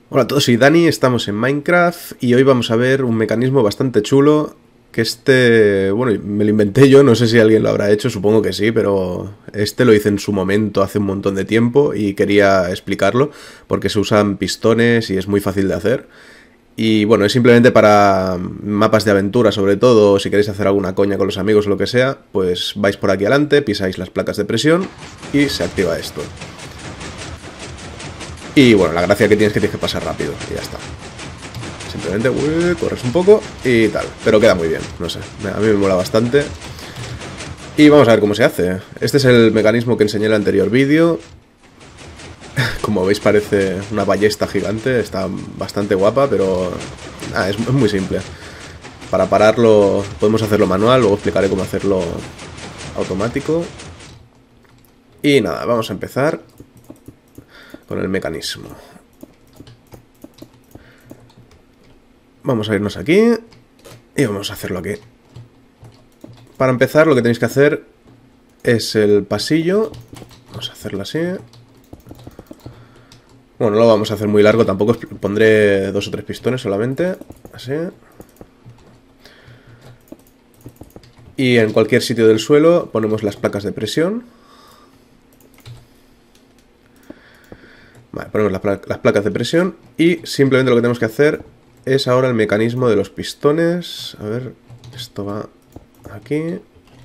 Hola a todos, soy Dani, estamos en Minecraft y hoy vamos a ver un mecanismo bastante chulo que bueno, me lo inventé yo, no sé si alguien lo habrá hecho, supongo que sí, pero lo hice en su momento hace un montón de tiempo y quería explicarlo porque se usan pistones y es muy fácil de hacer. Y bueno, es simplemente para mapas de aventura sobre todo, si queréis hacer alguna coña con los amigos o lo que sea, pues vais por aquí adelante, pisáis las placas de presión y se activa esto. Y bueno, la gracia que tienes que pasar rápido y ya está. Simplemente corres un poco y tal. Pero queda muy bien, no sé. A mí me mola bastante. Y vamos a ver cómo se hace. Este es el mecanismo que enseñé en el anterior vídeo. Como veis parece una ballesta gigante. Está bastante guapa, pero es muy simple. Para pararlo podemos hacerlo manual, luego explicaré cómo hacerlo automático. Y nada, vamos a empezar con el mecanismo. Vamos a irnos aquí y vamos a hacerlo aquí. Para empezar lo que tenéis que hacer es el pasillo. Vamos a hacerlo así. Bueno, no lo vamos a hacer muy largo tampoco, pondré 2 o 3 pistones solamente. Así. Y en cualquier sitio del suelo ponemos las placas de presión. Vale, ponemos las placas de presión y simplemente lo que tenemos que hacer es ahora el mecanismo de los pistones. A ver, esto va aquí.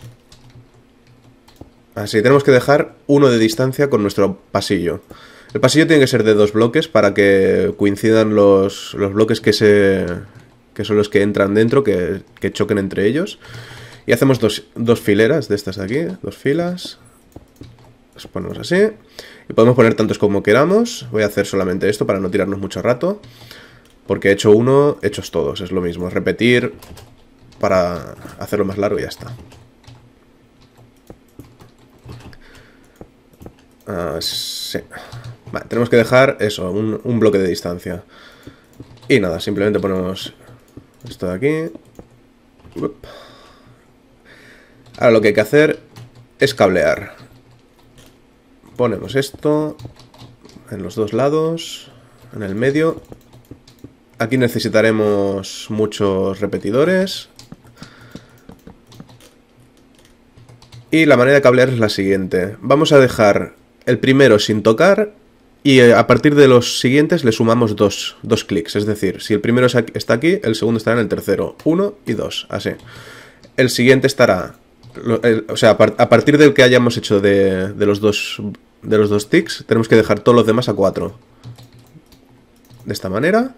Así, tenemos que dejar 1 de distancia con nuestro pasillo. El pasillo tiene que ser de 2 bloques para que coincidan los bloques que son los que entran dentro, que choquen entre ellos. Y hacemos dos fileras de estas de aquí, 2 filas. Las ponemos así. Y podemos poner tantos como queramos. Voy a hacer solamente esto para no tirarnos mucho rato. Porque he hecho uno, hechos todos, es lo mismo. Repetir para hacerlo más largo y ya está. Sí. Vale, tenemos que dejar eso, un bloque de distancia. Y nada, simplemente ponemos esto de aquí. Ahora lo que hay que hacer es cablear. Ponemos esto en los 2 lados, en el medio. Aquí necesitaremos muchos repetidores. Y la manera de cablear es la siguiente. Vamos a dejar el primero sin tocar y a partir de los siguientes le sumamos dos clics. Es decir, si el primero está aquí, el segundo estará en el tercero. 1 y 2, así. El siguiente estará... O sea, a partir del que hayamos hecho de los dos ticks, tenemos que dejar todos los demás a 4. De esta manera.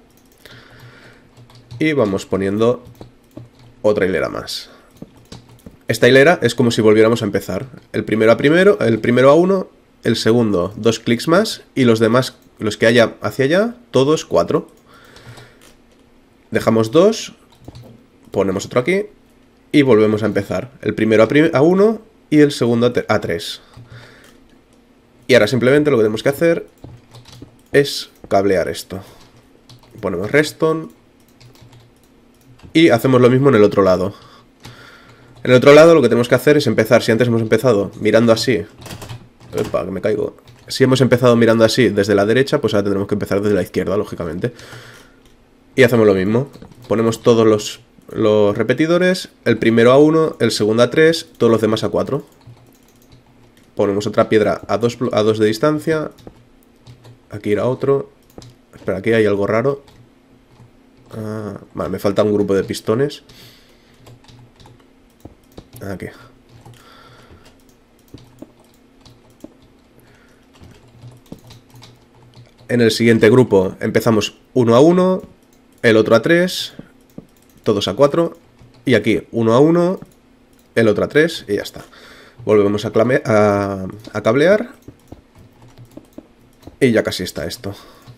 Y vamos poniendo otra hilera más. Esta hilera es como si volviéramos a empezar. El primero a 1, el segundo 2 clics más y los demás, los que haya hacia allá, todos 4. Dejamos 2, ponemos otro aquí y volvemos a empezar. El primero a 1 y el segundo a 3. Y ahora simplemente lo que tenemos que hacer es cablear esto. Ponemos redstone y hacemos lo mismo en el otro lado. En el otro lado lo que tenemos que hacer es empezar, si antes hemos empezado mirando así, ¡epa, que me caigo! Si hemos empezado mirando así desde la derecha, pues ahora tendremos que empezar desde la izquierda, lógicamente. Y hacemos lo mismo, ponemos todos los repetidores, el primero a 1, el segundo a 3, todos los demás a 4. Ponemos otra piedra a 2 de distancia, aquí irá otro, espera, aquí hay algo raro. Vale, me falta un grupo de pistones. Aquí. En el siguiente grupo empezamos 1 a 1, el otro a 3, todos a 4, y aquí 1 a 1, el otro a 3, y ya está. Volvemos a cablear, y ya casi está esto.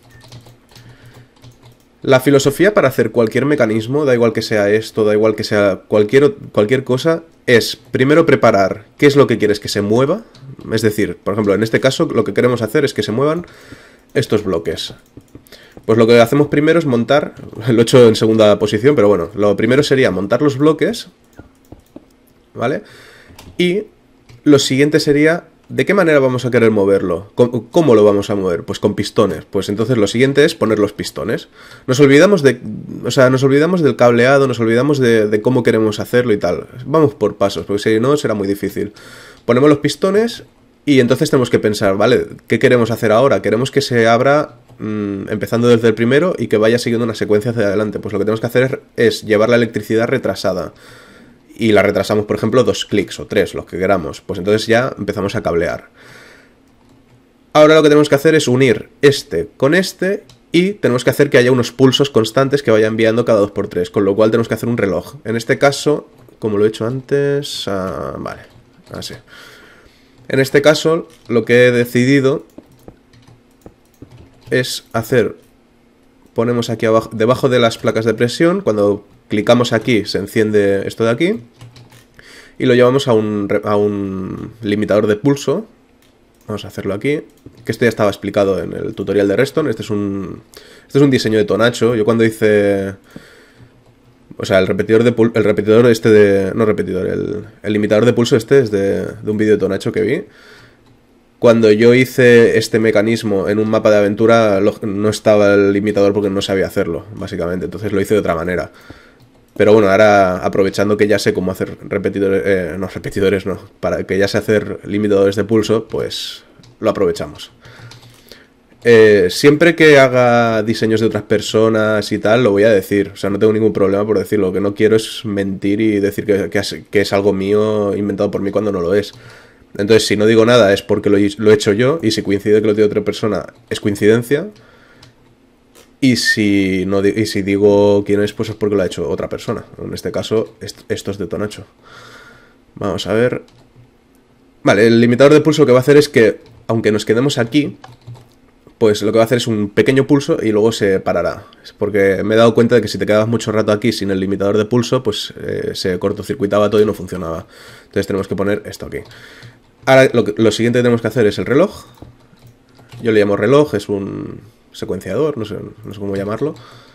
La filosofía para hacer cualquier mecanismo, da igual que sea esto, da igual que sea cualquier cosa, es primero preparar qué es lo que quieres que se mueva. Es decir, por ejemplo, en este caso lo que queremos hacer es que se muevan estos bloques. Pues lo que hacemos primero es montar, lo he hecho en segunda posición, pero bueno, lo primero sería montar los bloques, ¿vale? Y lo siguiente sería ¿De qué manera vamos a querer moverlo? ¿Cómo lo vamos a mover? Pues con pistones. Pues entonces lo siguiente es poner los pistones. Nos olvidamos nos olvidamos del cableado, nos olvidamos de cómo queremos hacerlo y tal. Vamos por pasos, porque si no será muy difícil. Ponemos los pistones y entonces tenemos que pensar, ¿vale? ¿Qué queremos hacer ahora? Queremos que se abra empezando desde el primero y que vaya siguiendo una secuencia hacia adelante. Pues lo que tenemos que hacer es llevar la electricidad retrasada. Y la retrasamos, por ejemplo, 2 clics o 3, los que queramos. Pues entonces ya empezamos a cablear. Ahora lo que tenemos que hacer es unir este con este y tenemos que hacer que haya unos pulsos constantes que vaya enviando cada 2×3, con lo cual tenemos que hacer un reloj. En este caso, como lo he hecho antes, vale, así. En este caso, lo que he decidido es hacer... Ponemos aquí abajo, debajo de las placas de presión, cuando clicamos aquí se enciende esto de aquí y lo llevamos a un limitador de pulso. Vamos a hacerlo aquí, que esto ya estaba explicado en el tutorial de Redstone. Este es un diseño de Tonacho. Yo cuando hice... O sea, el limitador de pulso este es de un vídeo de Tonacho que vi. Cuando yo hice este mecanismo en un mapa de aventura no estaba el limitador porque no sabía hacerlo, básicamente. Entonces lo hice de otra manera. Pero bueno, ahora aprovechando que ya sé cómo hacer repetidores, para que ya sé hacer limitadores de pulso, pues lo aprovechamos. Siempre que haga diseños de otras personas y tal, lo voy a decir. O sea, no tengo ningún problema por decirlo. Lo que no quiero es mentir y decir que es algo mío inventado por mí cuando no lo es. Entonces, si no digo nada es porque lo he hecho yo, y si coincide que lo tiene otra persona es coincidencia. Y si digo quién es, pues es porque lo ha hecho otra persona. En este caso, esto es de Tonacho. Vamos a ver. Vale, el limitador de pulso lo que va a hacer es que, aunque nos quedemos aquí, pues lo que va a hacer es un pequeño pulso y luego se parará. Porque me he dado cuenta de que si te quedabas mucho rato aquí sin el limitador de pulso, pues se cortocircuitaba todo y no funcionaba. Entonces tenemos que poner esto aquí. Ahora lo siguiente que tenemos que hacer es el reloj. Yo le llamo reloj, es un secuenciador, no sé cómo llamarlo.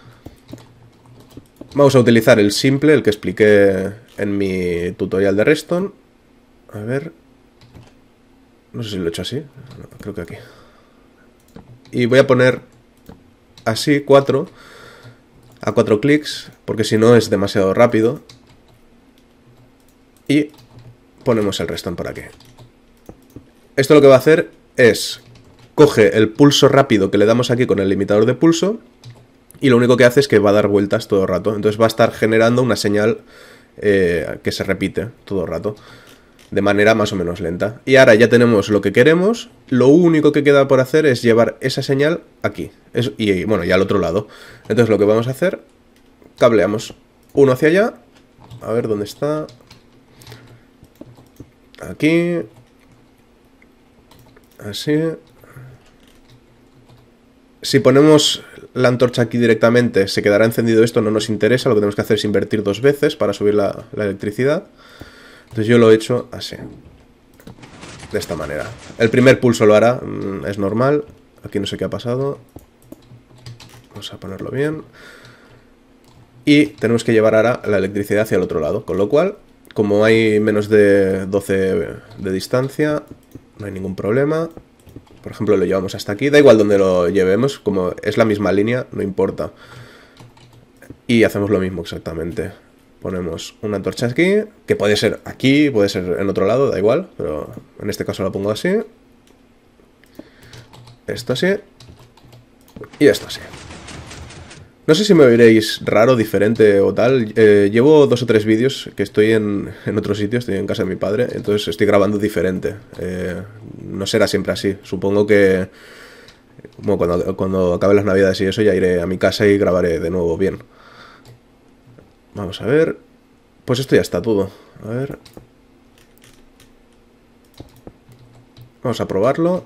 Vamos a utilizar el simple, el que expliqué en mi tutorial de Redstone. A ver. No sé si lo he hecho así. No, creo que aquí. Y voy a poner así 4 a 4 clics, porque si no es demasiado rápido. Y ponemos el Redstone por aquí. Esto lo que va a hacer es... Coge el pulso rápido que le damos aquí con el limitador de pulso y lo único que hace es que va a dar vueltas todo el rato. Entonces va a estar generando una señal que se repite todo el rato, de manera más o menos lenta. Y ahora ya tenemos lo que queremos, lo único que queda por hacer es llevar esa señal aquí. Y bueno, ya al otro lado. Entonces lo que vamos a hacer, cableamos uno hacia allá, a ver dónde está, aquí, así... Si ponemos la antorcha aquí directamente, se quedará encendido esto, no nos interesa. Lo que tenemos que hacer es invertir 2 veces para subir la electricidad. Entonces yo lo he hecho así, de esta manera. El primer pulso lo hará, es normal. Aquí no sé qué ha pasado. Vamos a ponerlo bien. Y tenemos que llevar ahora la electricidad hacia el otro lado. Con lo cual, como hay menos de 12 de distancia, no hay ningún problema. Por ejemplo, lo llevamos hasta aquí. Da igual donde lo llevemos, como es la misma línea, no importa. Y hacemos lo mismo exactamente. Ponemos una antorcha aquí, que puede ser aquí, puede ser en otro lado, da igual. Pero en este caso lo pongo así. Esto así. Y esto así. No sé si me veréis raro, diferente o tal. Llevo 2 o 3 vídeos que estoy en otro sitio, estoy en casa de mi padre, entonces estoy grabando diferente. No será siempre así. Supongo que bueno, cuando acaben las navidades y eso ya iré a mi casa y grabaré de nuevo bien. Vamos a ver. Pues esto ya está todo. A ver. Vamos a probarlo.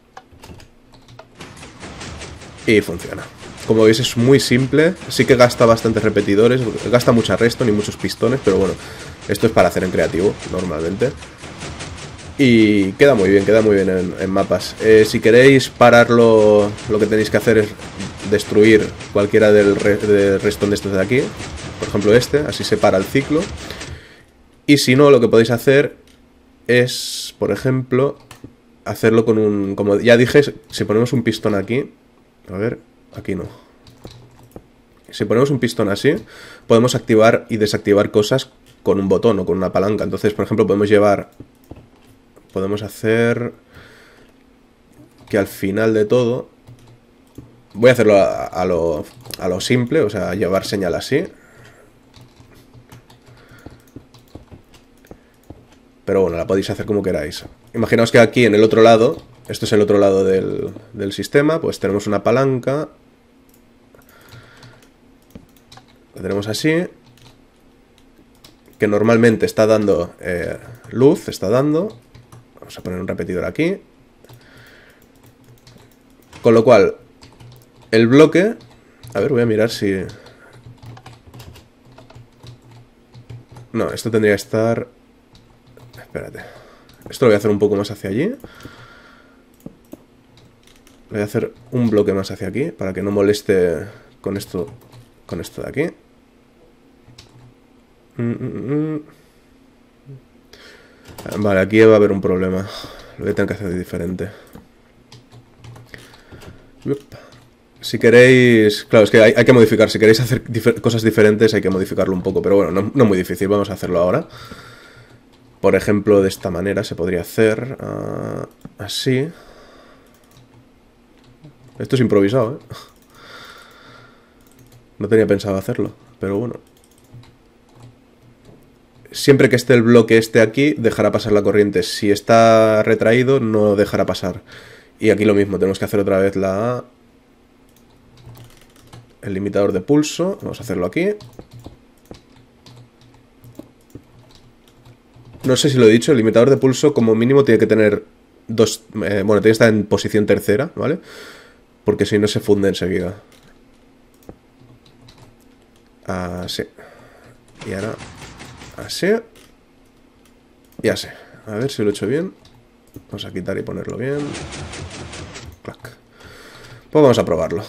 Y funciona. Como veis es muy simple, sí que gasta bastantes repetidores, gasta mucha redstone y muchos pistones, pero bueno, esto es para hacer en creativo, normalmente. Y queda muy bien en mapas. Si queréis pararlo, lo que tenéis que hacer es destruir cualquiera de redstone de estos de aquí, por ejemplo este, así se para el ciclo. Y si no, lo que podéis hacer es, por ejemplo, hacerlo con un... Como ya dije, si ponemos un pistón aquí... A ver, aquí no. Si ponemos un pistón así, podemos activar y desactivar cosas con un botón o con una palanca. Entonces, por ejemplo, podemos hacer que al final de todo... Voy a hacerlo a lo simple, o sea, llevar señal así. Pero bueno, la podéis hacer como queráis. Imaginaos que aquí en el otro lado, esto es el otro lado del sistema, pues tenemos una palanca. La tenemos así. Que normalmente está dando luz, está dando. Vamos a poner un repetidor aquí. Con lo cual, el bloque... A ver, voy a mirar si... No, esto tendría que estar... Espérate. Esto lo voy a hacer un poco más hacia allí. Voy a hacer un bloque más hacia aquí, para que no moleste con esto de aquí. Vale, aquí va a haber un problema. Lo voy a tener que hacer diferente. Si queréis... Claro, es que hay que modificar. Si queréis hacer cosas diferentes hay que modificarlo un poco. Pero bueno, no muy difícil. Vamos a hacerlo ahora. Por ejemplo, de esta manera se podría hacer... así. Esto es improvisado, ¿eh? No tenía pensado hacerlo, pero bueno. Siempre que esté el bloque aquí, dejará pasar la corriente. Si está retraído, no dejará pasar. Y aquí lo mismo, tenemos que hacer otra vez el limitador de pulso. Vamos a hacerlo aquí. No sé si lo he dicho, el limitador de pulso como mínimo tiene que tener dos... bueno, tiene que estar en posición tercera, ¿vale? Porque si no se funde enseguida. Así. Y ahora... Así. Y así. A ver si lo he hecho bien. Vamos a quitar y ponerlo bien. Clac. Pues vamos a probarlo.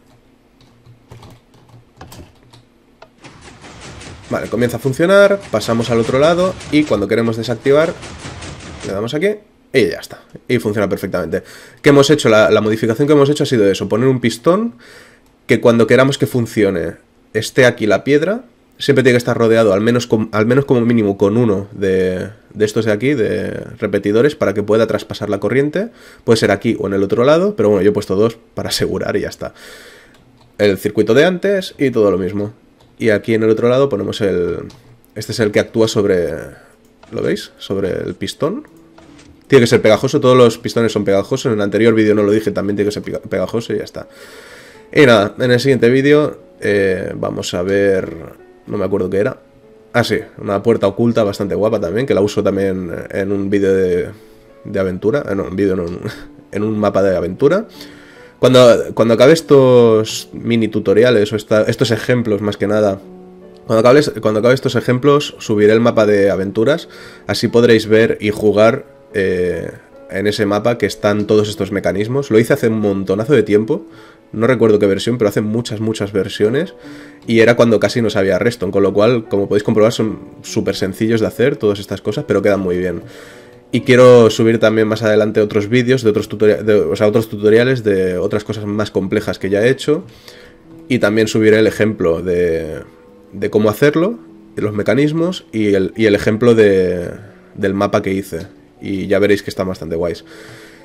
Vale, comienza a funcionar. Pasamos al otro lado. Y cuando queremos desactivar, le damos aquí. Y ya está. Y funciona perfectamente. ¿Qué hemos hecho? La modificación que hemos hecho ha sido eso. Poner un pistón que cuando queramos que funcione esté aquí la piedra. Siempre tiene que estar rodeado al menos como mínimo con uno de estos de aquí, de repetidores, para que pueda traspasar la corriente. Puede ser aquí o en el otro lado, pero bueno, yo he puesto dos para asegurar y ya está. El circuito de antes y todo lo mismo. Y aquí en el otro lado ponemos este es el que actúa sobre... ¿Lo veis? Sobre el pistón. Tiene que ser pegajoso, todos los pistones son pegajosos. En el anterior vídeo no lo dije, también tiene que ser pegajoso y ya está. Y nada, en el siguiente vídeo vamos a ver... No me acuerdo qué era. Ah, sí, una puerta oculta bastante guapa también, que la uso también en un vídeo de aventura. No, en un mapa de aventura. Cuando acabe estos mini tutoriales o estos ejemplos más que nada... Cuando acabe estos ejemplos subiré el mapa de aventuras. Así podréis ver y jugar en ese mapa que están todos estos mecanismos. Lo hice hace un montonazo de tiempo. No recuerdo qué versión, pero hace muchas versiones. Y era cuando casi no sabía Redstone, con lo cual, como podéis comprobar, son súper sencillos de hacer todas estas cosas, pero quedan muy bien. Y quiero subir también más adelante otros vídeos de otros tutoriales de otras cosas más complejas que ya he hecho. Y también subiré el ejemplo de cómo hacerlo, de los mecanismos y el ejemplo del mapa que hice. Y ya veréis que están bastante guays.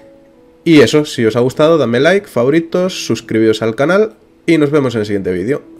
Y eso, si os ha gustado, dadme like, favoritos, suscribíos al canal y nos vemos en el siguiente vídeo.